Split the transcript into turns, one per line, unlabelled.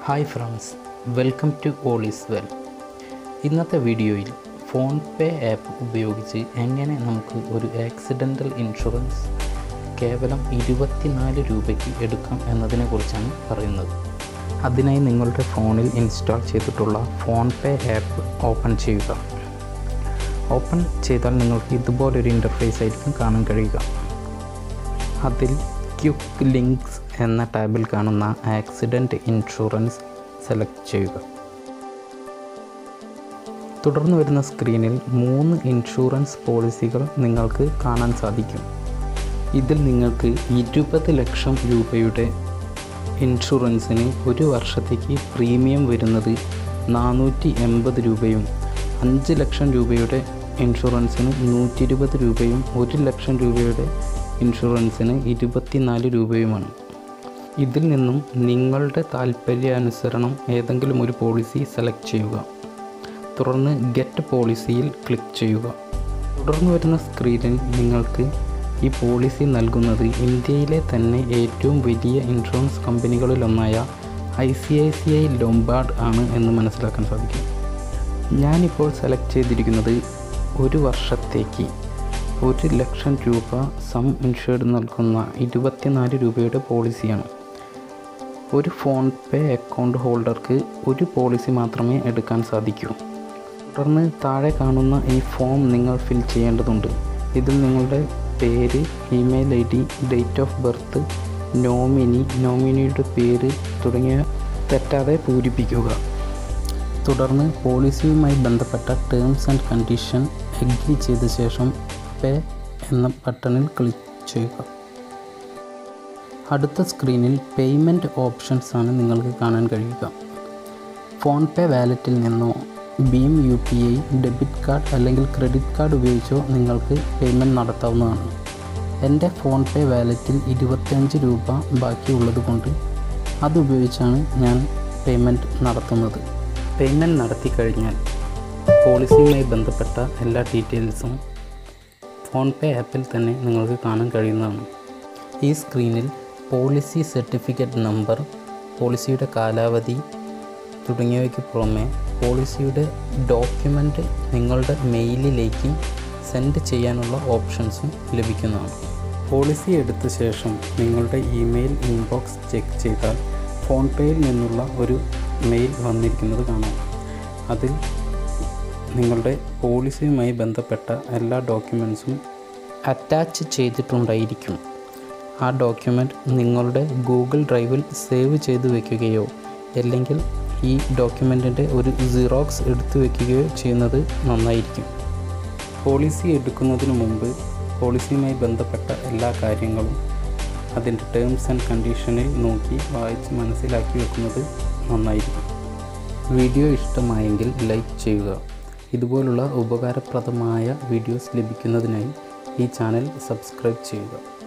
Hi friends, welcome to all is well. ഇന്നത്തെ വീഡിയോയിൽ PhonePe app ഉപയോഗിച്ച് എങ്ങനെ നമുക്ക് ഒരു ആക്സിഡൻ്റൽ ഇൻഷുറൻസ് കേവലം 24 രൂപയ്ക്ക് എടുക്കാം എന്നതിനെക്കുറിച്ചാണ് പറയുന്നത്. അതിനായി നിങ്ങളുടെ ഫോണിൽ ഇൻസ്റ്റാൾ ചെയ്തിട്ടുള്ള ഫോൺപേ ആപ്പ് ഓപ്പൺ ചെയ്യുക. ഓപ്പൺ ചെയ്താൽ നിങ്ങൾക്ക് ഇതുപോലൊരു ഇൻ്റർഫേസ് ആയിരിക്കും കാണാൻ കഴിയുക. അതിൽ ക്വിക്ക് ലിങ്ക്സ് എന്ന ടാബിൽ കാണുന്ന ആക്സിഡൻറ്റ് ഇൻഷുറൻസ് സെലക്ട് ചെയ്യുക. തുടർന്ന് വരുന്ന സ്ക്രീനിൽ 3 ഇൻഷുറൻസ് പോളിസികൾ നിങ്ങൾക്ക് കാണാൻ സാധിക്കും. ഇതിൽ നിങ്ങൾക്ക് 20 ലക്ഷം രൂപയുടെ ഇൻഷുറൻസിന് ഒരു വർഷത്തേക്ക് പ്രീമിയം വരുന്നത് 480 രൂപയും, 5 ലക്ഷം രൂപയുടെ ഇൻഷുറൻസിന് 120 രൂപയും, 1 ലക്ഷം രൂപയുടെ ഇൻഷുറൻസിന് 24 രൂപയുമാണ്. ഇതിൽ നിന്നും നിങ്ങളുടെ താൽപ്പര്യാനുസരണം ഏതെങ്കിലും ഒരു പോളിസി സെലക്ട് ചെയ്യുക. തുടർന്ന് ഗെറ്റ് പോളിസിയിൽ ക്ലിക്ക് ചെയ്യുക. തുടർന്ന് വരുന്ന സ്ക്രീനിൽ നിങ്ങൾക്ക് ഈ പോളിസി നൽകുന്നത് ഇന്ത്യയിലെ തന്നെ ഏറ്റവും വലിയ ഇൻഷുറൻസ് കമ്പനികളിലൊന്നായ ICICI ലൊംബാർഡ് ആണ് എന്ന് മനസ്സിലാക്കാൻ സാധിക്കും. ഞാനിപ്പോൾ സെലക്ട് ചെയ്തിരിക്കുന്നത് ഒരു വർഷത്തേക്ക് 1 ലക്ഷം രൂപ സം ഇൻഷുർഡ് നൽകുന്ന 24 രൂപയുടെ പോളിസിയാണ്. ഒരു ഫോൺപേ അക്കൗണ്ട് ഹോൾഡർക്ക് ഒരു പോളിസി മാത്രമേ എടുക്കാൻ സാധിക്കൂ. തുടർന്ന് താഴെ കാണുന്ന ഈ ഫോം നിങ്ങൾ ഫിൽ ചെയ്യേണ്ടതുണ്ട്. ഇതിൽ നിങ്ങളുടെ പേര്, email ID, date of birth, നോമിനിയുടെ പേര് തുടങ്ങിയ തെറ്റാതെ പൂരിപ്പിക്കുക. തുടർന്ന് പോളിസിയുമായി ബന്ധപ്പെട്ട ടേംസ് ആൻഡ് കണ്ടീഷൻ എഗ്രി ചെയ്ത ശേഷം പേ എന്ന ബട്ടണിൽ ക്ലിക്ക് ചെയ്യുക. അടുത്ത സ്ക്രീനിൽ പേയ്മെൻറ്റ് ഓപ്ഷൻസ് ആണ് നിങ്ങൾക്ക് കാണാൻ കഴിയുക. ഫോൺപേ വാലറ്റിൽ നിന്നോ ഭീം UPI, ഡെബിറ്റ് കാർഡ് അല്ലെങ്കിൽ ക്രെഡിറ്റ് കാർഡ് ഉപയോഗിച്ചോ നിങ്ങൾക്ക് പേയ്മെൻറ്റ് നടത്താവുന്നതാണ്. എൻ്റെ ഫോൺപേ വാലറ്റിൽ 25 രൂപ ബാക്കിയുള്ളത് കൊണ്ട് അതുപയോഗിച്ചാണ് ഞാൻ പേയ്മെൻറ്റ് നടത്തുന്നത്. പേയ്മെൻറ്റ് നടത്തി കഴിഞ്ഞാൽ പോളിസിയുമായി ബന്ധപ്പെട്ട എല്ലാ ഡീറ്റെയിൽസും ഫോൺപേ ആപ്പിൽ തന്നെ നിങ്ങൾക്ക് കാണാൻ കഴിയുന്നതാണ്. ഈ സ്ക്രീനിൽ പോളിസി സർട്ടിഫിക്കറ്റ് നമ്പർ, പോളിസിയുടെ കാലാവധി തുടങ്ങിയവയ്ക്ക് പുറമെ പോളിസിയുടെ ഡോക്യുമെൻ്റ് നിങ്ങളുടെ മെയിലിലേക്ക് സെൻഡ് ചെയ്യാനുള്ള ഓപ്ഷൻസും ലഭിക്കുന്നതാണ്. പോളിസി എടുത്ത ശേഷം നിങ്ങളുടെ ഇമെയിൽ ഇൻബോക്സ് ചെക്ക് ചെയ്താൽ ഫോൺപേയിൽ നിന്നുള്ള ഒരു മെയിൽ വന്നിരിക്കുന്നത് കാണാം. അതിൽ നിങ്ങളുടെ പോളിസിയുമായി ബന്ധപ്പെട്ട എല്ലാ ഡോക്യുമെൻറ്റ്സും അറ്റാച്ച് ചെയ്തിട്ടുണ്ടായിരിക്കും. ആ ഡോക്യുമെൻ്റ് നിങ്ങളുടെ ഗൂഗിൾ ഡ്രൈവിൽ സേവ് ചെയ്ത് വയ്ക്കുകയോ അല്ലെങ്കിൽ ഈ ഡോക്യുമെൻറ്റിൻ്റെ ഒരു സിറോക്സ് എടുത്തു വയ്ക്കുകയോ ചെയ്യുന്നത് നന്നായിരിക്കും. പോളിസി എടുക്കുന്നതിന് മുമ്പ് പോളിസിയുമായി ബന്ധപ്പെട്ട എല്ലാ കാര്യങ്ങളും അതിൻ്റെ ടേംസ് ആൻഡ് കണ്ടീഷനിൽ നോക്കി വായിച്ച് മനസ്സിലാക്കി വെക്കുന്നത് നന്നായിരിക്കും. വീഡിയോ ഇഷ്ടമായെങ്കിൽ ലൈക്ക് ചെയ്യുക. ഇതുപോലുള്ള ഉപകാരപ്രദമായ വീഡിയോസ് ലഭിക്കുന്നതിനായി ഈ ചാനൽ സബ്സ്ക്രൈബ് ചെയ്യുക.